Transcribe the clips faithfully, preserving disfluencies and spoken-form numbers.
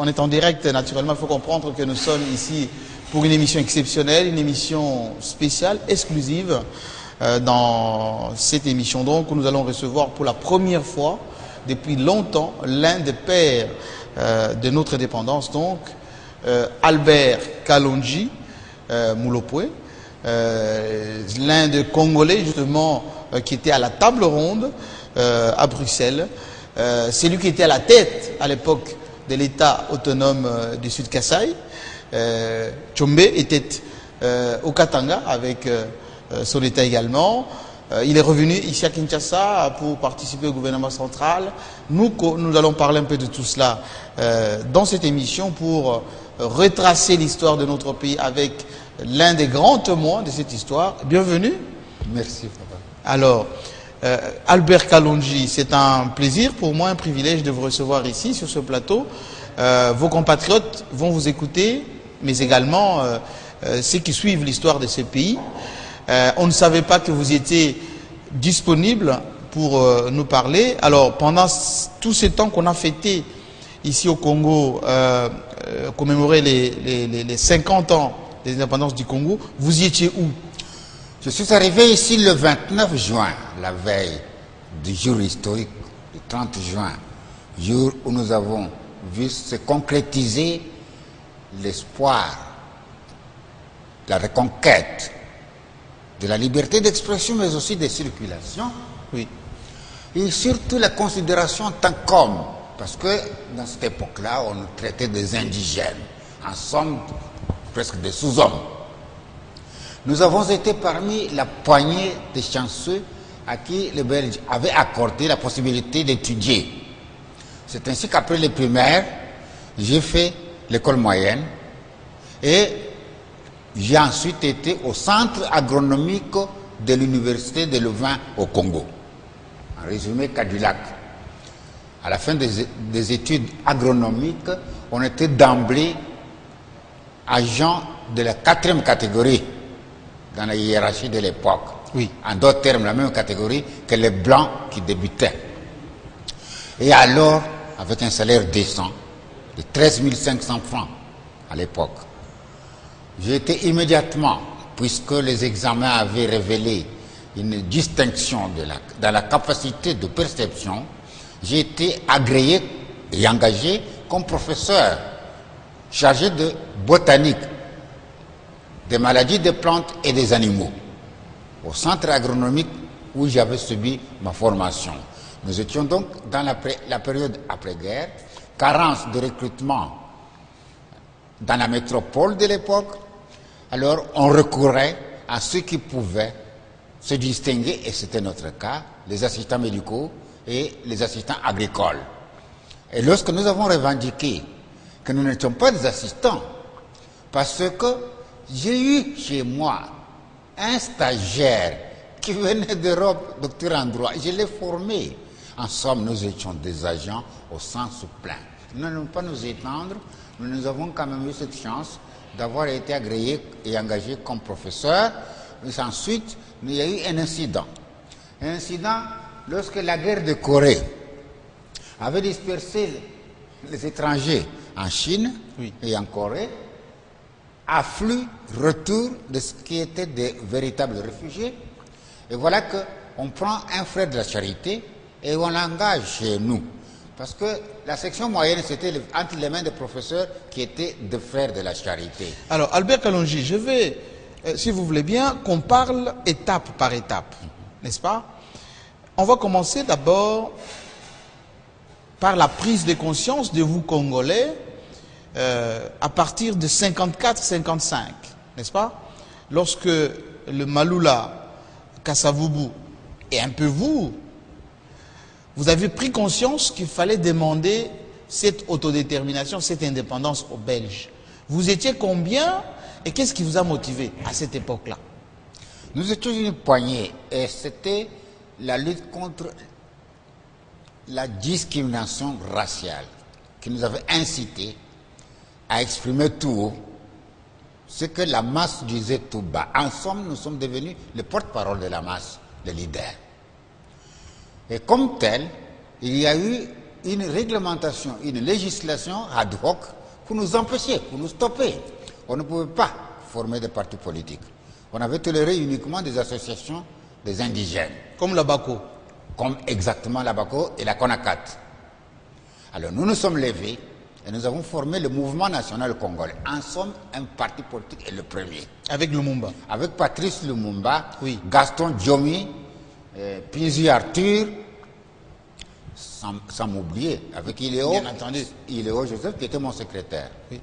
on est en direct, naturellement, il faut comprendre que nous sommes ici pour une émission exceptionnelle, une émission spéciale, exclusive. Euh, dans cette émission, donc, où nous allons recevoir pour la première fois, depuis longtemps, l'un des pères euh, de notre indépendance, donc, euh, Albert Kalonji euh, Mulopwe, euh, l'un des Congolais, justement, euh, qui était à la table ronde euh, à Bruxelles. Euh, c'est lui qui était à la tête, à l'époque, de l'État autonome euh, du Sud Kasaï. Euh, Tchombe était euh, au Katanga avec euh, son État également. Euh, il est revenu ici à Kinshasa pour participer au gouvernement central. Nous, nous allons parler un peu de tout cela euh, dans cette émission pour euh, retracer l'histoire de notre pays avec l'un des grands témoins de cette histoire. Bienvenue. Merci, papa. Alors, euh, Albert Kalonji, c'est un plaisir pour moi, un privilège de vous recevoir ici sur ce plateau. Euh, vos compatriotes vont vous écouter, mais également euh, euh, ceux qui suivent l'histoire de ce pays. Euh, on ne savait pas que vous étiez disponible pour euh, nous parler. Alors, pendant tout ce temps qu'on a fêté ici au Congo, euh, euh, commémorer les, les, les cinquante ans de l'indépendance du Congo, vous y étiez où? Je suis arrivé ici le vingt-neuf juin, la veille du jour historique, le trente juin, jour où nous avons vu se concrétiser l'espoir, la reconquête de la liberté d'expression, mais aussi de circulation. Oui. Et surtout la considération en tant qu'homme, parce que dans cette époque-là, on nous traitait des indigènes, en somme, presque des sous-hommes. Nous avons été parmi la poignée de chanceux à qui les Belges avaient accordé la possibilité d'étudier. C'est ainsi qu'après les primaires, j'ai fait l'école moyenne et j'ai ensuite été au centre agronomique de l'université de Louvain au Congo. En résumé, Cadillac. À la fin des, des études agronomiques, on était d'emblée agent de la quatrième catégorie dans la hiérarchie de l'époque. Oui. En d'autres termes, la même catégorie que les blancs qui débutaient. Et alors, avec un salaire décent de treize mille cinq cents francs à l'époque, j'ai été immédiatement, puisque les examens avaient révélé une distinction de la, dans la capacité de perception, j'ai été agréé et engagé comme professeur chargé de botanique, des maladies des plantes et des animaux, au centre agronomique où j'avais subi ma formation. Nous étions donc dans la, la période après-guerre, carence de recrutement dans la métropole de l'époque. Alors on recourait à ceux qui pouvaient se distinguer, et c'était notre cas, les assistants médicaux et les assistants agricoles. Et lorsque nous avons revendiqué que nous n'étions pas des assistants, parce que j'ai eu chez moi un stagiaire qui venait d'Europe, docteur en droit, je l'ai formé. En somme, nous étions des agents au sens plein. Nous n'allons pas nous étendre, mais nous avons quand même eu cette chance d'avoir été agréé et engagé comme professeur. Mais ensuite, il y a eu un incident. Un incident lorsque la guerre de Corée avait dispersé les étrangers en Chine, oui, et en Corée, afflux, retour de ce qui étaient des véritables réfugiés. Et voilà qu'on prend un frère de la charité et on l'engage chez nous. Parce que la section moyenne, c'était entre les mains des professeurs qui étaient des frères de la charité. Alors, Albert Kalonji, je vais, euh, si vous voulez bien, qu'on parle étape par étape, mm-hmm. n'est-ce pas? On va commencer d'abord par la prise de conscience de vous, Congolais, euh, à partir de cinquante-quatre cinquante-cinq, n'est-ce pas? Lorsque le Maloula, Kasavubu et un peu vous, vous avez pris conscience qu'il fallait demander cette autodétermination, cette indépendance aux Belges. Vous étiez combien et qu'est-ce qui vous a motivé à cette époque-là? Nous étions une poignée et c'était la lutte contre la discrimination raciale qui nous avait incité à exprimer tout haut ce que la masse disait tout bas. En somme, nous sommes devenus le porte-parole de la masse, le leader. Et comme tel, il y a eu une réglementation, une législation ad hoc pour nous empêcher, pour nous stopper. On ne pouvait pas former des partis politiques. On avait toléré uniquement des associations des indigènes. Comme la BACO. Comme exactement la BACO et la CONACAT. Alors nous nous sommes levés et nous avons formé le mouvement national congolais. En somme, un parti politique est le premier. Avec Lumumba. Avec Patrice Lumumba, oui. Gaston Diomi, euh, Pinzi Arthur, sans, sans m'oublier, avec Iléo, Bien entendu. Iléo Joseph qui était mon secrétaire. Oui.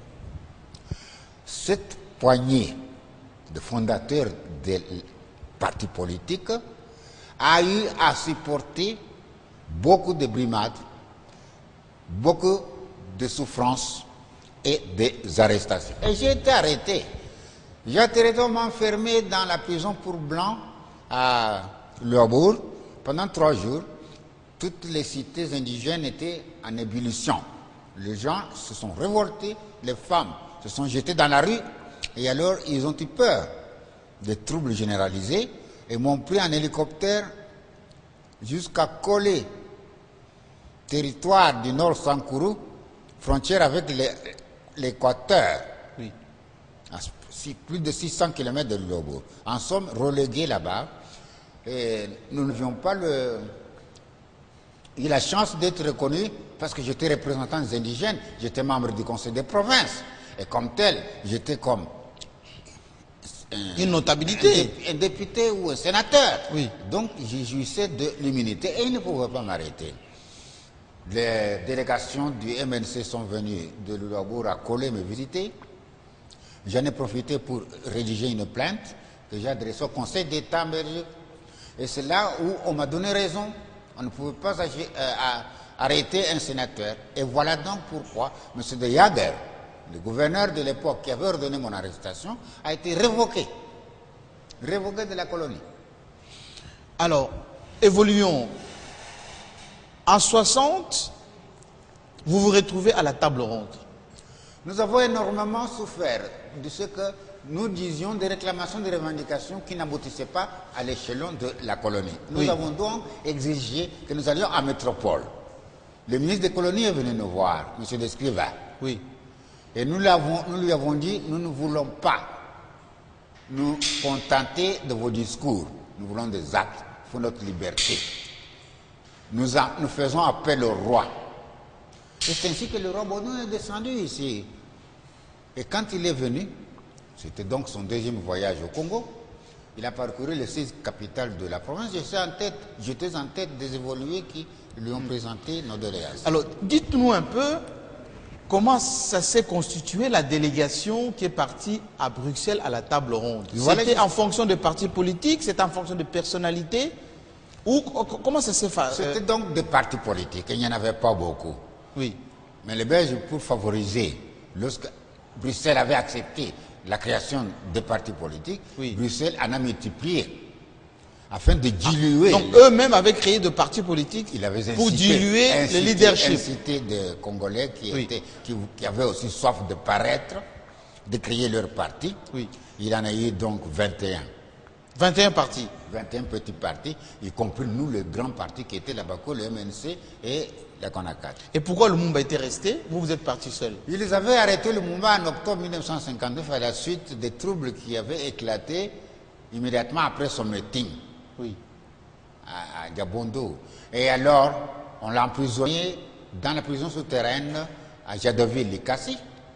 Cette poignée de fondateurs des partis politiques a eu à supporter beaucoup de brimades, beaucoup de souffrances et des arrestations. Et j'ai été arrêté. J'ai été arrêté, on m'a enfermé dans la prison pour blancs à Luabourg pendant trois jours. Toutes les cités indigènes étaient en ébullition. Les gens se sont révoltés, les femmes se sont jetées dans la rue et alors ils ont eu peur des troubles généralisés et m'ont pris en hélicoptère jusqu'à Kolé, territoire du nord Sankourou, frontière avec l'Équateur, oui. à plus de six cents kilomètres de Luobo. En somme, relégués là-bas. Et nous n'avions pas le, eu la chance d'être reconnus parce que j'étais représentant des indigènes, j'étais membre du conseil des provinces. Et comme tel, j'étais comme un, une notabilité. Un, un député ou un sénateur. Oui. Donc, j'ai jouissais de l'immunité et ils ne pouvaient pas m'arrêter. Les délégations du M N C sont venues de Luabourg à Kolé me visiter. J'en ai profité pour rédiger une plainte que j'ai adressée au Conseil d'État. Et c'est là où on m'a donné raison. On ne pouvait pas agir, euh, à, arrêter un sénateur. Et voilà donc pourquoi M. de Jager, le gouverneur de l'époque qui avait ordonné mon arrestation, a été révoqué. Révoqué de la colonie. Alors, évoluons. En soixante, vous vous retrouvez à la table ronde. Nous avons énormément souffert de ce que nous disions des réclamations, des revendications qui n'aboutissaient pas à l'échelon de la colonie. Nous oui. avons donc exigé que nous allions à métropole. Le ministre des colonies est venu nous voir, M. Descriva. Oui. Et nous, nous lui avons dit, nous ne voulons pas nous contenter de vos discours. Nous voulons des actes pour notre liberté. Nous, a, nous faisons appel au roi. Et c'est ainsi que le roi Bono est descendu ici. Et quand il est venu, c'était donc son deuxième voyage au Congo, il a parcouru les six capitales de la province. J'étais en tête, j'étais en tête des évolués qui lui ont présenté nos doléances. Alors, dites-nous un peu comment ça s'est constitué la délégation qui est partie à Bruxelles à la table ronde. Voilà, c'était en fonction de partis politiques, c'était en fonction de personnalités. Ou comment ça s'est fait? C'était donc des partis politiques, il n'y en avait pas beaucoup. Oui. Mais les Belges, pour favoriser, lorsque Bruxelles avait accepté la création des partis politiques, oui. Bruxelles en a multiplié, afin de diluer... Ah, donc eux-mêmes avaient créé des partis politiques il avait incité, pour diluer incité, le leadership. Incité des Congolais qui, oui. étaient, qui, qui avaient aussi soif de paraître, de créer leur parti. Oui. Il en a eu donc vingt et un. vingt et un partis. vingt et un petits partis, y compris nous, le grand parti qui était la BACO, le M N C et la CONACAT. Et pourquoi le Lumumba était resté? Vous, vous êtes parti seul. Ils avaient arrêté le Lumumba en octobre mille neuf cent cinquante-neuf à la suite des troubles qui avaient éclaté immédiatement après son meeting. Oui. À, à Gabondo. Et alors, on l'a emprisonné dans la prison souterraine à Jadoville, Likasi.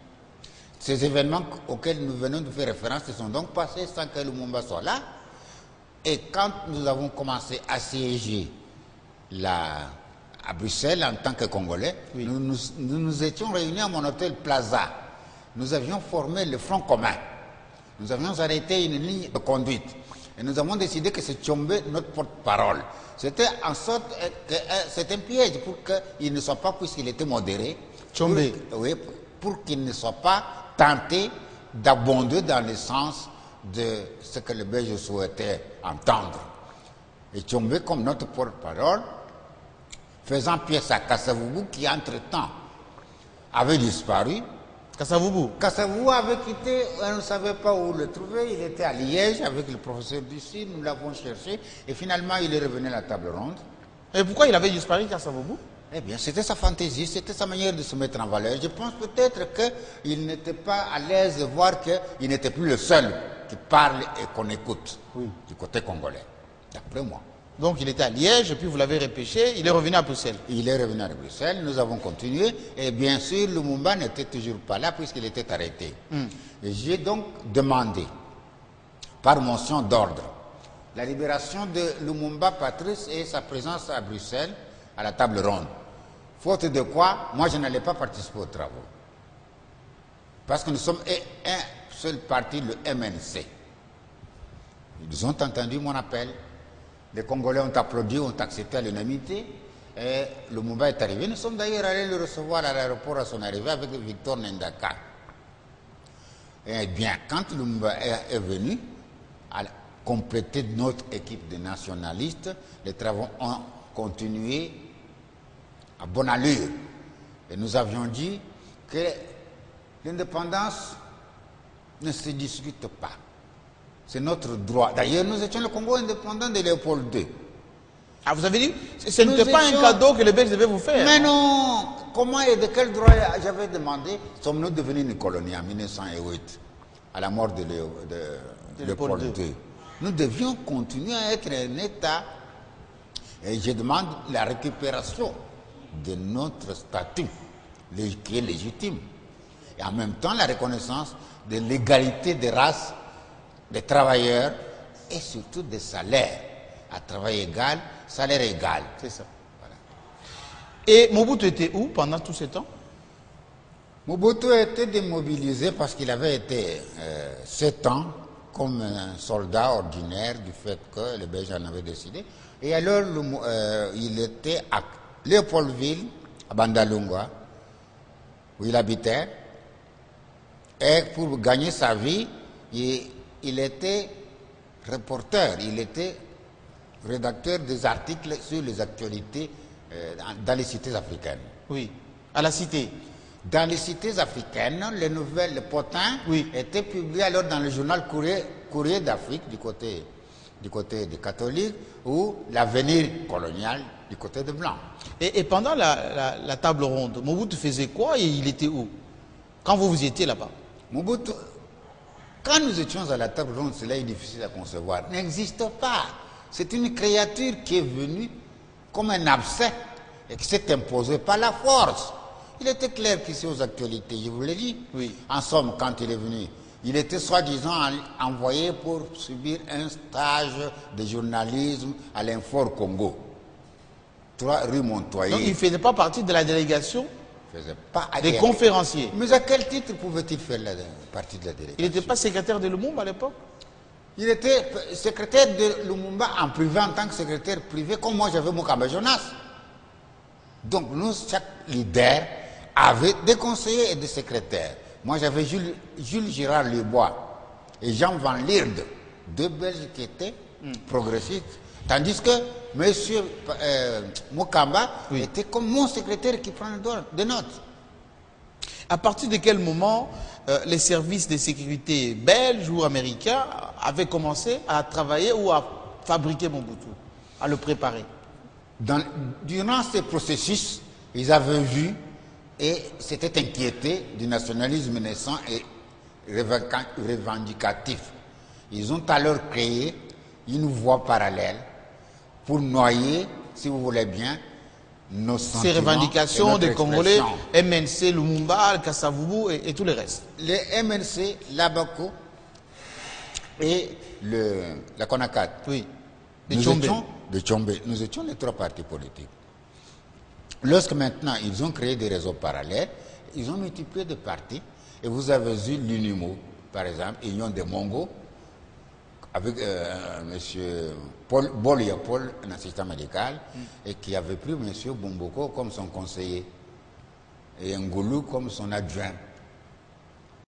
Ces événements auxquels nous venons de faire référence se sont donc passés sans que le Lumumba soit là. Et quand nous avons commencé à siéger la, à Bruxelles en tant que Congolais, oui. nous, nous, nous nous étions réunis à mon hôtel Plaza. Nous avions formé le Front commun. Nous avions arrêté une ligne de conduite. Et nous avons décidé que c'est Tchombe notre porte-parole. C'était en sorte que euh, c'est un piège pour qu'il ne soit pas, puisqu'il était modéré, Tchombe. Pour, oui, pour qu'il ne soit pas tenté d'abonder dans le sens de ce que les Belges souhaitaient entendre. Et Tchombe, comme notre porte-parole, faisant pièce à Kassavubu, qui entre-temps avait disparu. Kassavubu Kassavubu avait quitté, on ne savait pas où le trouver, il était à Liège avec le professeur d'ici, nous l'avons cherché, et finalement il est revenu à la table ronde. Et pourquoi il avait disparu, Kassavubu? Eh bien, c'était sa fantaisie, c'était sa manière de se mettre en valeur. Je pense peut-être qu'il n'était pas à l'aise de voir qu'il n'était plus le seul qui parle et qu'on écoute oui. du côté congolais, d'après moi. Donc il était à Liège, et puis vous l'avez repêché, il est revenu à Bruxelles. Il est revenu à Bruxelles, nous avons continué, et bien sûr, Lumumba n'était toujours pas là puisqu'il était arrêté. Mm. J'ai donc demandé, par motion d'ordre, la libération de Lumumba Patrice et sa présence à Bruxelles, à la table ronde. Faute de quoi, moi je n'allais pas participer aux travaux. Parce que nous sommes un seul parti, le M N C. Ils ont entendu mon appel. Les Congolais ont applaudi, ont accepté à l'unanimité. Et Lumumba est arrivé. Nous sommes d'ailleurs allés le recevoir à l'aéroport à son arrivée avec Victor Ndaka. Eh bien, quand Lumumba est, est venu, à compléter notre équipe de nationalistes, les travaux ont continué à bonne allure. Et nous avions dit que l'indépendance ne se discute pas. C'est notre droit. D'ailleurs, nous étions le Congo indépendant de Léopold deux. Ah, vous avez dit, ce n'était pas étions... un cadeau que les Belges devaient vous faire. Mais non, comment et de quel droit j'avais demandé, sommes-nous devenus une colonie en mille neuf cent huit, à la mort de, Léo, de, de Léopold deux. Nous devions continuer à être un État. Et je demande la récupération de notre statut, qui est légitime. Et en même temps, la reconnaissance de l'égalité des races, des travailleurs et surtout des salaires. À travail égal, salaire égal. C'est ça. Voilà. Et Mobutu était où pendant tout ce temps? Mobutu était démobilisé parce qu'il avait été euh, sept ans comme un soldat ordinaire du fait que les Belges en avaient décidé. Et alors, le, euh, il était à Léopoldville, à Bandalungwa, où il habitait. Et pour gagner sa vie, il, il était reporter, il était rédacteur des articles sur les actualités euh, dans les cités africaines. Oui, à la cité. Dans les cités africaines, les nouvelles, les potins oui. étaient publiés alors dans le journal Courrier, Courrier d'Afrique du côté, du côté des catholiques ou l'avenir colonial du côté des blancs. Et, et pendant la, la, la table ronde, Mobutu faisait quoi et il était où? Quand vous vous étiez là-bas? Mobutu, quand nous étions à la table ronde, cela est difficile à concevoir, n'existe pas. C'est une créature qui est venue comme un abcès et qui s'est imposée par la force. Il était clair qu'ici aux actualités, je vous l'ai dit. Oui. En somme, quand il est venu, il était soi-disant envoyé pour subir un stage de journalisme à l'Infor Congo. trois rue Montoyer. Donc il ne faisait pas partie de la délégation il faisait pas des conférenciers. Mais à quel titre pouvait-il faire la, partie de la délégation? Il n'était pas secrétaire de Lumumba à l'époque? Il était secrétaire de Lumumba en privé, en tant que secrétaire privé, comme moi j'avais Mokamba Jonas. Donc nous, chaque leader avait des conseillers et des secrétaires. Moi j'avais Jules, Jules Girard Lebois et Jean Van Lierde, deux Belges qui étaient mm. progressistes. Tandis que M. Euh, Mokamba oui. était comme mon secrétaire qui prend des notes. À partir de quel moment euh, les services de sécurité belges ou américains avaient commencé à travailler ou à fabriquer Mobutu, à le préparer? Dans, durant ce processus, ils avaient vu et s'étaient inquiétés du nationalisme naissant et revendicatif. Ils ont alors créé une voie parallèle pour noyer, si vous voulez bien, nos sentiments. Ces revendications des Congolais, M N C, Lumumba, Kassavubu et, et tout le reste. Les M N C, l'Abako et le, la Konakat. Oui. De nous, étions, de Tchombe, nous étions les trois partis politiques. Lorsque maintenant ils ont créé des réseaux parallèles, ils ont multiplié de partis. Et vous avez vu l'UNIMO, par exemple, Union des Mongos, avec euh, M. Paul Bolia Paul, un assistant médical, mm. et qui avait pris M. Bomboko comme son conseiller, et Ngoulou comme son adjoint.